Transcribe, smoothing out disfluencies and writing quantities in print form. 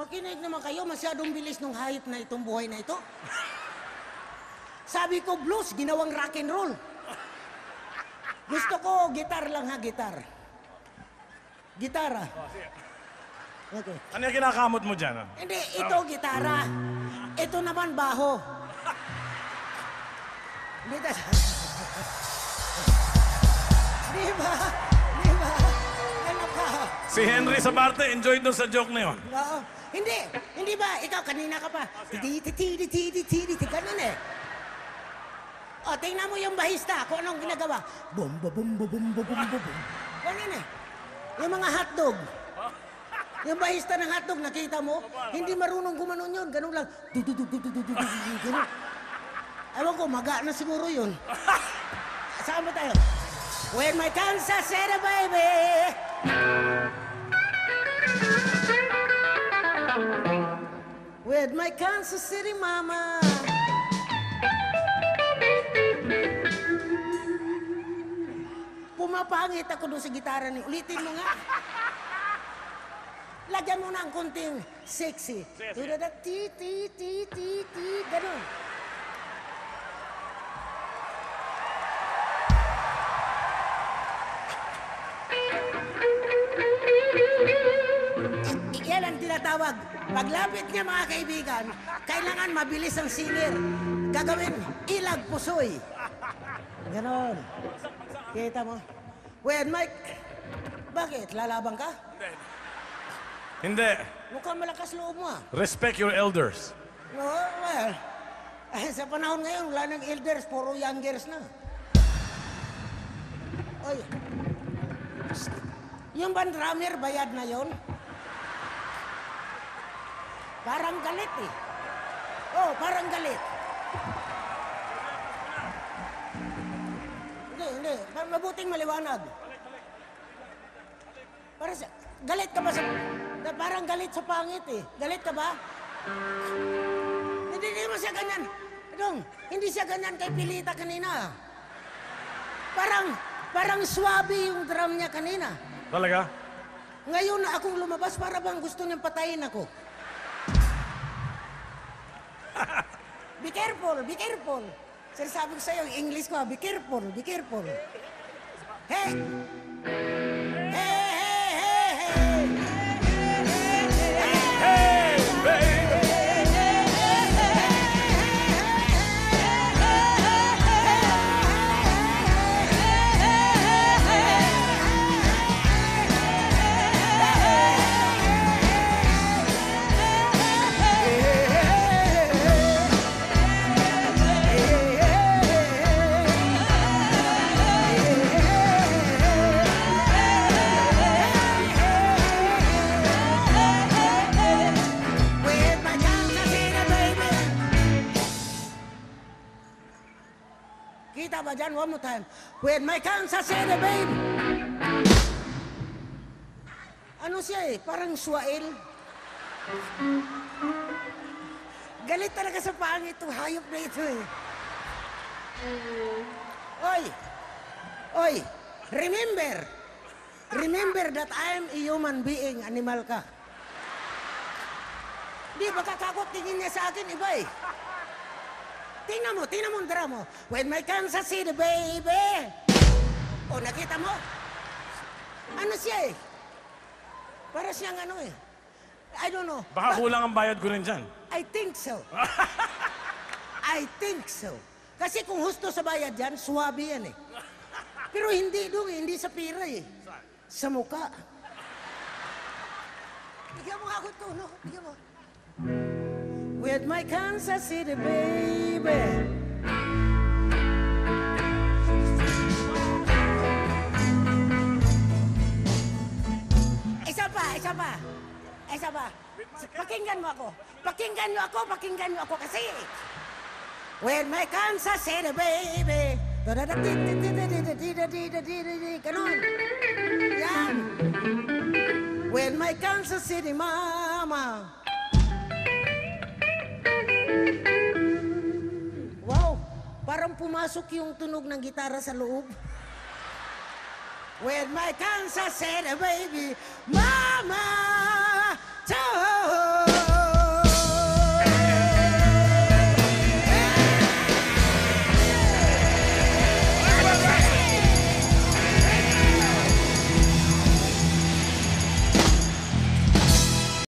Makinig naman kayo, masyadong bilis ng hayop na itong buhay na ito. Sabi ko blues, ginawang rock and roll. Gusto ko gitar lang ha, gitar. Gitara. Okay. Ano yung kinakamot mo dyan? Hindi, ito gitara. Ito naman baho. Dito. Di ba? Di ba? Ano ka? Si Henry Sabarte, enjoy doon sa joke na yun. Oo. Hindi ba? Ikaw kanina ka pa. Titi, ganun eh. O, tingnan mo yung bahista, kung anong ginagawa. Bumba, bumba, bumba, bumba, bumba. Ganun eh. Yung mga hotdog. Yung bahista ng hotdog, nakita mo? Hindi marunong gumanon yun. Ganun lang. Ganun. Ewan ko, maga na siguro yun. Saan ba tayo? When my Kansas City, baby. With my Kansas City mama. Pumapangit ako doon sa gitara ni. Ulitin mo nga. Lagyan mo na ang konting sexy. Ti, ganun. Yan ang tinatawag. Paglapit niya mga kaibigan, kailangan mabilis ang singer. Gagawin, ilag pusoy. Ganon. Kita mo? When Mike, bakit? Lalabang ka? Hindi. Mukhang malakas loob mo ah. Respect your elders. No, well, sa panahon ngayon, wala nang elders, puro youngers na. Oy, yung band drummer, bayad na yon. Parang galit eh. Oh, parang galit. Hindi. Mabuting maliwanag. Para sa... Galit ka ba sa... Parang galit sa pangit eh. Galit ka ba? Hindi mo siya ganyan. Dong, hindi siya ganyan kay Pilita kanina. Parang swabe yung drum niya kanina. Talaga? Ngayon na akong lumabas, para bang gusto niyang patayin ako. Be careful, be careful. Sinasabi ko sa'yo, yung English ko, be careful, be careful. Hey! Kita ba dyan? One more time. With my Kansas City, babe. Ano siya eh? Parang Suail. Galit talaga sa pangit itong hayop na ito eh. Oy, remember that I am a human being, animal ka. Di ba kakakot tingin niya sa akin, iba eh. Tingnan mo ang drum mo. When my Kansas City, baby. O, nakita mo? Ano siya eh? Para siyang ano eh. I don't know. Baka kulang ang bayad ko rin dyan. I think so. I think so. Kasi kung husto sa bayad dyan, suwabe yan eh. Pero hindi doon eh, hindi sa pira eh. Sa muka. Bigyan mo ako ito, no? Bigyan mo. With my Kansas City, baby. Isa pa. Pakinggan mo ako kasi. With my Kansas City, baby. Ganon. Yan. With my Kansas City, mama. Wow, parang pumasok yung tunog ng gitara sa loob. With my Kansas City, baby.